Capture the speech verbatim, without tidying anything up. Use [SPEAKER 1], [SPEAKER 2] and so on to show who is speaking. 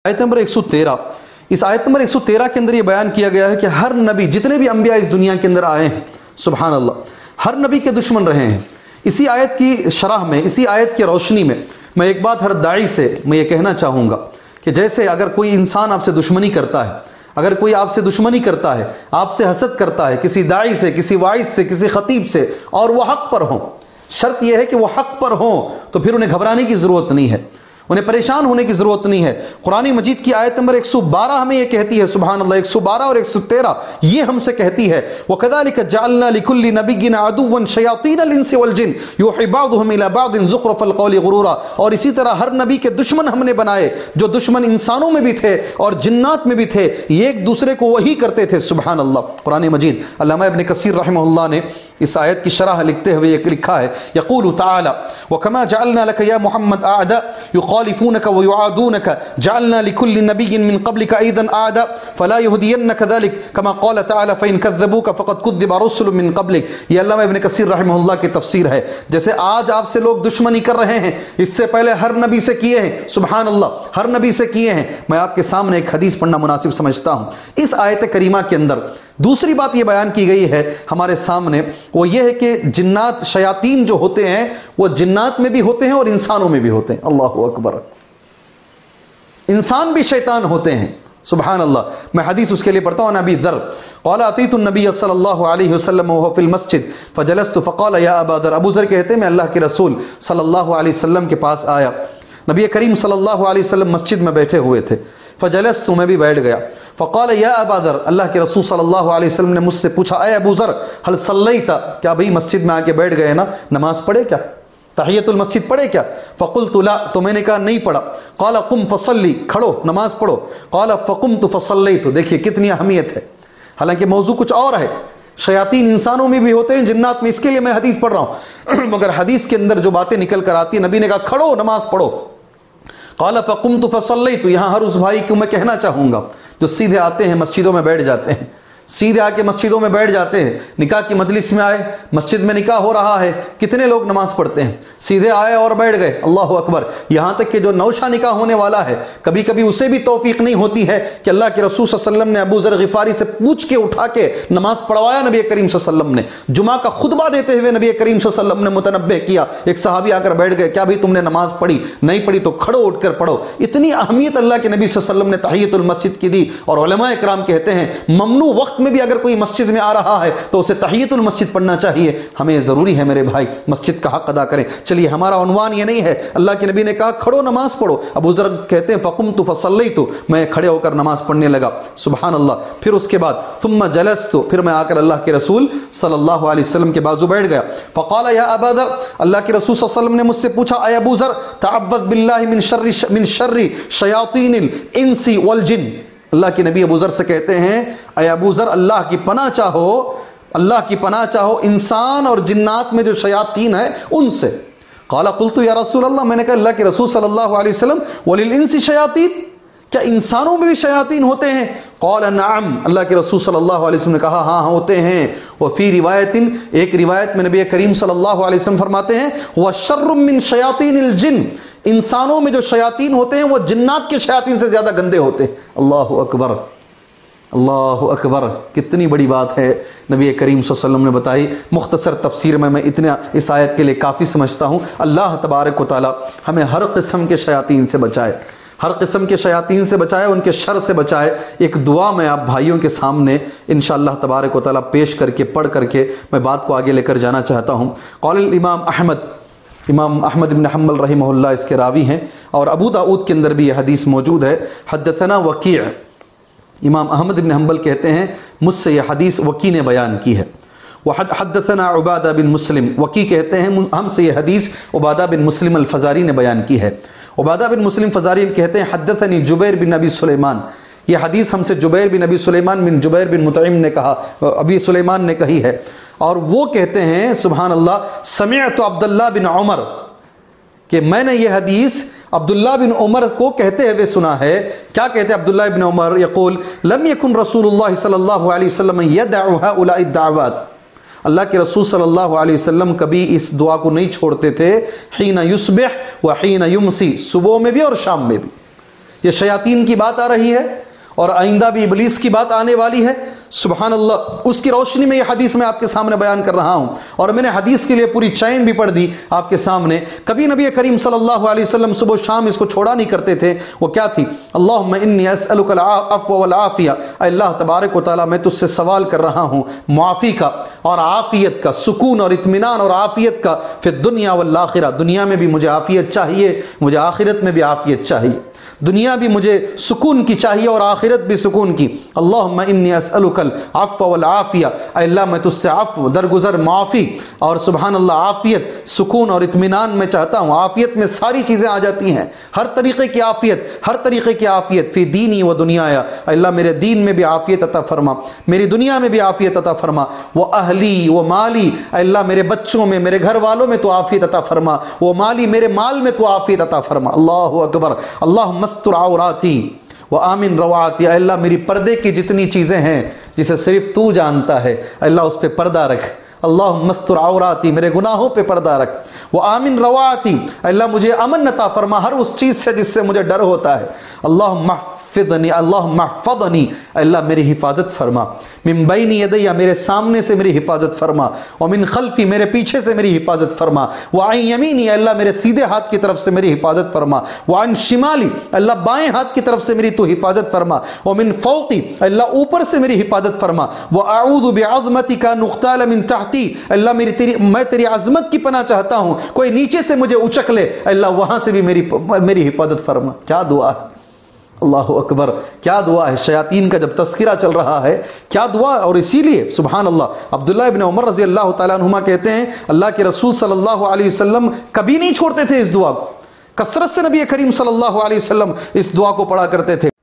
[SPEAKER 1] آیت نمبر ایک سو تیرہ، اس آیت نمبر ایک سو تیرہ کے اندر یہ بیان کیا گیا ہے کہ ہر نبی، جتنے بھی انبیاء اس دنیا کے اندر آئے ہیں، سبحان اللہ، ہر نبی کے دشمن رہے ہیں۔ اسی آیت کی شرح میں، اسی آیت کی روشنی میں میں ایک بات ہر داعی سے میں یہ کہنا چاہوں گا کہ جیسے اگر کوئی انسان آپ سے دشمنی کرتا ہے، اگر کوئی آپ سے دشمنی کرتا ہے، آپ سے حسد کرتا ہے، کسی داعی سے، کسی واعظ سے، کسی خطیب سے، اور وہ حق پر ہوں، شرط یہ ہے کہ وہ حق پر ہوں، تو پھر انہیں گھبرانے کی ضرورت نہیں ہے، انہیں پریشان ہونے کی ضرورت نہیں ہے۔ قرآن مجید کی آیت نمبر ایک سو بارہ ہمیں یہ کہتی ہے، سبحان اللہ، ایک سو بارہ اور ایک سو تیرہ یہ ہم سے کہتی ہے، وَكَذَلِكَ جَعَلْنَا لِكُلِّ نَبِيٍّ عَدُوًّا شَيَاطِينَ الْإِنسِ وَالْجِنِّ يُوحِي بَعْضُهُمْ إِلَى بَعْضٍ زُخْرُفَ الْقَوْلِ غُرُورًا، اور اسی طرح ہر نبی کے دشمن ہم نے بنائے، جو دشمن انسانوں میں بھی تھے اور جنات میں بھی تھے، یہ ایک دوسرے کو وہی کرتے تھے، سبحان اللہ۔ قرآن مجید علامہ ابن کثیر رحمہ اللہ نے اس آیت کی شرح لکھتے ہوئے یہ لکھا ہے، یقول تعالی وَكَمَا جَعَلْنَا لَكَ يَا مُحَمَّدْ أَعْدَاءَ يُخَالِفُونَكَ وَيُعَادُونَكَ جَعَلْنَا لِكُلِّ نَبِيٍّ مِّن قَبْلِكَ أَيْضًا أَعْدَاءَ فَلَا يُهْدِيَنَّكَ ذَلِكَ كَمَا قَالَ تَعَالَى فَإِن كَذَّبُوكَ فَقَدْ كُذِّبَ رُسُلٌ مِّن قَبْلِكَ، یہ علامہ ابن کثیر رحمہ اللہ کی تفسیر ہے۔ جیسے آج آپ سے لوگ دشمنی کر رہے ہیں، اس سے پہلے ہر نبی سے کیے ہیں، سبحان اللہ، ہر نبی سے کیے ہیں۔ میں آپ کے سامنے ایک حدیث پڑھنا مناسب سمجھتا ہوں۔ اس آیت کریمہ کے اندر دوسری بات یہ بیان کی گئی ہے ہمارے سامنے، وہ یہ ہے کہ جنات، شیاطین جو ہوتے ہیں وہ جنات میں بھی ہوتے ہیں اور انسانوں میں بھی ہوتے ہیں، اللہ اکبر، انسان بھی شیطان ہوتے ہیں، سبحان اللہ۔ میں حدیث اس کے لیے پڑھتا ہوں، ابی ذر قال اتیت النبی صلی اللہ علیہ وسلم وهو فی المسجد فجلست فقال یا ابا ذر، ابو ذر کہتے ہیں میں اللہ کے رسول صلی اللہ علیہ وسلم کے پاس آیا، نبی کریم صلی اللہ علیہ وسلم مسجد میں بیٹھے ہوئے تھے، فجلست، میں بھی بیٹھ گیا، فقال یا ابا ذر، اللہ کے رسول صلی اللہ علیہ وسلم نے مجھ سے پوچھا، اے ابو ذر هل صلیت، کیا بھئی مسجد میں آ کے بیٹھ گئے نا، نماز پڑھے کیا، تحیۃ المسجد پڑھے کیا، فقلت لا، تو میں نے کہا نہیں پڑھا، قال قم فصلی، کھڑو نماز پڑھو، قال فقمت فصلیت، دیکھیے کتنی اہمیت ہے، حالانکہ موضوع کچھ اور ہے، شیاطین انسانوں میں بھی ہوتے ہیں، جنات میں، اس کے لیے میں حدیث پڑھ رہا ہوں مگر حدیث کے اندر جو باتیں نکل کر آتی ہیں، نبی نے کہا کھڑو نماز پڑھو، قال فقمت فصلیت، یہاں ہر اس بھائی کو میں کہنا چاہوں گا جو سیدھے آتے ہیں مسجدوں میں بیٹھ جاتے ہیں، سیدھے آ کے مسجدوں میں بیٹھ جاتے ہیں، نکاح کی مجلس میں آئے، مسجد میں نکاح ہو رہا ہے، کتنے لوگ نماز پڑھتے ہیں، سیدھے آئے اور بیٹھ گئے، اللہ اکبر، یہاں تک کہ جو نوشہ نکاح ہونے والا ہے کبھی کبھی اسے بھی توفیق نہیں ہوتی ہے کہ اللہ کے رسول صلی اللہ علیہ وسلم نے ابو ذر غفاری سے پوچھ کے اٹھا کے نماز پڑھوایا، نبی کریم صلی اللہ علیہ وسلم نے جمعہ کا خطبہ دیتے ہوئے نبی کریم صلی اللہ علیہ وسلم نے متنبہ کیا، ایک صحابی آ کر بیٹھ گئے، کیا بھی تم نے نماز پڑھی، نہیں پڑھی تو کھڑو اٹھ کر پڑھو، اتنی اہمیت اللہ کے نبی صلی اللہ علیہ وسلم نے تحیۃ المسجد کی دی، اور علماء اکرام کہتے ہیں ممنوع وقت میں بھی اگر کوئی مسجد میں آ رہا ہے تو اسے تحیۃ المسجد پڑھنا چاہیے، ہمیں ضروری ہے میرے بھائی مسجد کا حق ادا کریں۔ چلیے ہمارا عنوان یہ نہیں ہے، اللہ کے نبی نے کہا کھڑو نماز پڑھو، ابو ذر کہتے ہیں فقمت فصلیت، میں کھڑے ہو کر نماز پڑھنے لگا، سبحان اللہ، پھر اس کے بعد ثم جلست، پھر میں آ کر اللہ کے رسول صلی اللہ علیہ وسلم کے بازو بیٹھ گیا، فقال یا ابا ذر، اللہ کے رسول صلی اللہ علیہ وسلم نے مجھ سے پوچھا، اے ابو ذر تعوذ باللہ من شر من شر شیاطین الانس والجن، اللہ کے نبی ابو ذر سے کہتے ہیں اے ابو ذر اللہ کی پناہ چاہو، اللہ کی پناہ چاہو انسان اور جنات میں جو شیاطین ہیں ان سے، قال قلت یا رسول اللہ، میں نے کہا اللہ کے رسول صلی اللہ علیہ وسلم وللانس شیاطین، کیا انسانوں میں بھی شیاطین ہوتے ہیں، قال نعم، اللہ کے رسول صلی اللہ علیہ وسلم نے کہا ہاں ہوتے ہیں، وفی روایت، ایک روایت میں نبی کریم صلی اللہ علیہ وسلم فرماتے ہیں وشر من شیاطین الجن، انسانوں میں جو شیاطین ہوتے ہیں وہ جنات کے شیاطین سے زیادہ گندے ہوتے ہیں، اللہ اکبر، اللہ اکبر، کتنی بڑی بات ہے نبی کریم صلی اللہ علیہ وسلم نے بتائی۔ مختصر تفسیر میں میں اتنا اس آیت کے لیے کافی سمجھتا ہوں، اللہ تبارک و تعالی ہمیں ہر قسم کے شیاطین سے بچائے، ہر قسم کے شیاطین سے بچائے، ان کے شر سے بچائے۔ ایک دعا میں آپ بھائیوں کے سامنے انشاءاللہ تبارک و تعالی پیش کر کے پڑھ کر کے میں بات کو آگے لے کر جانا چاہتا ہوں۔ قال الامام احمد، امام احمد بن حنبل رحمہ اللہ اس کے راوی ہیں، اور ابو داؤد کے اندر بھی یہ حدیث موجود ہے، حدثنا وکیع، امام احمد بن حنبل کہتے ہیں مجھ سے یہ حدیث وکیع نے بیان کی ہے، وحدثنا عبادہ بن مسلم، وکیع کہتے ہیں ہم سے یہ حدیث عبادہ بن مسلم الفزاری نے بیان کی ہے، عبادہ بن مسلم فزاری کہتے ہیں حدثنی جبیر بن ابی سلیمان، یہ حدیث ہم سے جبیر بن ابی سلیمان بن جبیر بن مطعم نے کہا، ابی سلیمان نے کہی ہے، اور وہ کہتے ہیں سبحان اللہ سمعت عبداللہ بن عمر، کہ میں نے یہ حدیث عبداللہ بن عمر کو کہتے ہوئے سنا ہے، کیا کہتے ہیں عبداللہ بن عمر، یقول لم یکن رسول اللہ صلی اللہ علیہ وسلم یدع هؤلاء الدعوات، اللہ کے رسول صلی اللہ علیہ وسلم کبھی اس دعا کو نہیں چھوڑتے تھے، حین یصبح و حین یمسی، صبح میں بھی اور شام میں بھی، یہ شیاطین کی بات آ رہی ہے اور آئندہ بھی ابلیس کی بات آنے والی ہے. سبحان اللہ. اس کی روشنی میں یہ حدیث میں آپ کے سامنے بیان کر رہا ہوں، اور میں نے حدیث کے لیے پوری چین بھی پڑھ دی آپ کے سامنے. کبھی نبی کریم صلی اللہ علیہ وسلم صبح و شام اس کو چھوڑا نہیں کرتے تھے. وہ کیا تھی؟ اللہم انی اسألک العفو والعافیہ. اے اللہ تبارک و تعالیٰ میں تجھ سے سوال کر رہا ہوں معافی کا اور عافیت کا، سکون اور اطمینان اور عافیت کا، فی الدنیا والآخرہ. دنیا میں بھی مجھے عافیت چاہیے، مجھے آخرت میں بھی عافیت چاہیے. دنیا بھی مجھے سکون کی چاہیے اور آخرت بھی سکون کی. اللہم انی اسألک العفو والعافیہ. اے اللہ میں تجھ سے عفو، درگزر، معافی اور سبحان اللہ عافیت، سکون اور اطمینان میں چاہتا ہوں. عافیت میں ساری چیزیں آ جاتی ہیں، ہر طریقے کی عافیت، ہر طریقے کی عافیت. فی دینی و دنیایا. اے اللہ میرے دین میں بھی عافیت عطا فرما، میری دنیا میں بھی عافیت عطا فرما. وہ اہلی و مالی. اے اللہ میرے بچوں میں، میرے گھر والوں میں تو عافیت عطا فرما. وہ مالی، میرے مال میں تو عافیت عطا فرما. اللہ اکبر. اللہم استر عوراتی وآمن رواتی. اے اللہ میری پردے کی جتنی چیزیں ہیں جسے صرف تو جانتا ہے، اے اللہ اس پہ پردہ رکھ. اللہم استر عوراتی. میرے گناہوں پہ پردہ رکھ. وآمن رواتی. اے اللہ مجھے امن عطا فرما ہر اس چیز سے جس سے مجھے ڈر ہوتا ہے. اللہم احفظنی، اللہم احفظنی. اے اللہ میری حفاظت فرما. من بین یدی، میرے سامنے سے میری حفاظت فرما. ومن خلفی، میرے پیچھے سے میری حفاظت فرما. وعن یمینی، اللہ میرے سیدھے ہاتھ کی طرف سے میری حفاظت فرما. وعن شمالی، اللہ بائیں ہاتھ کی طرف سے میری تو حفاظت فرما. ومن فوقی، اللہ اوپر سے میری حفاظت فرما. واعوذ بعظمتک ان اغتال من تحتی. اللہ میری تیری میں تیری عظمت کی پناہ چاہتا ہوں، کوئی نیچے سے مجھے اچک لے، اللہ وہاں سے بھی میری میری حفاظت فرما. کیا دعا ہے! اللہ اکبر. کیا دعا ہے! شیاطین کا جب تذکرہ چل رہا ہے کیا دعا. اور اسی لیے سبحان اللہ عبداللہ ابن عمر رضی اللہ تعالیٰ عنہما کہتے ہیں اللہ کے رسول صلی اللہ علیہ وسلم کبھی نہیں چھوڑتے تھے اس دعا کو. کثرت سے نبی کریم صلی اللہ علیہ وسلم اس دعا کو پڑھا کرتے تھے.